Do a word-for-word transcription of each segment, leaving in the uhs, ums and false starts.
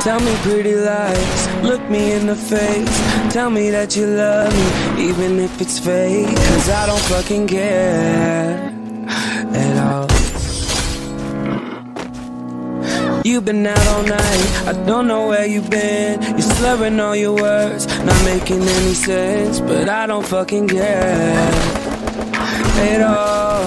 Tell me pretty lies, look me in the face. Tell me that you love me, even if it's fake. Cause I don't fucking care at all. You've been out all night, I don't know where you've been. You're slurring all your words, not making any sense. But I don't fucking care at all.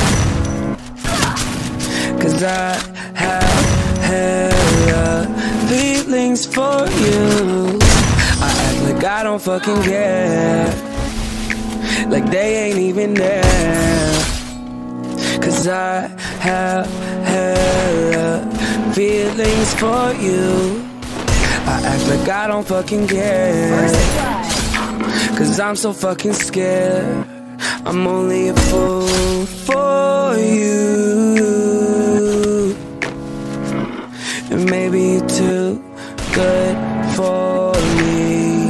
Cause I have hella feelings for you. I act like I don't fucking care, like they ain't even there. Cause I have hella feelings for you. I act like I don't fucking care, cause I'm so fucking scared. I'm only a fool for you, and maybe you're too good for me.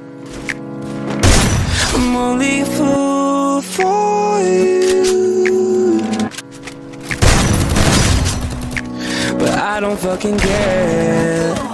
I'm only a fool for you, but I don't fucking care.